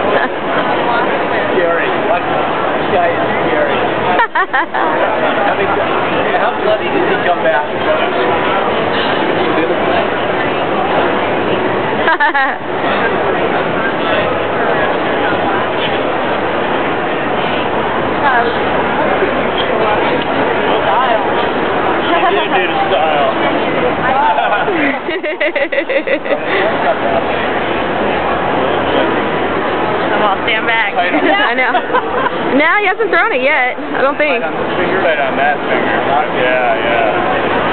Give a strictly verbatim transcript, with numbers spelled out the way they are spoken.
Scary. This guy is scary. I mean, how bloody did he come back? I'll stand back. I know. No, he hasn't thrown it yet. I don't think. Right on this finger. Right on that finger. Yeah, yeah.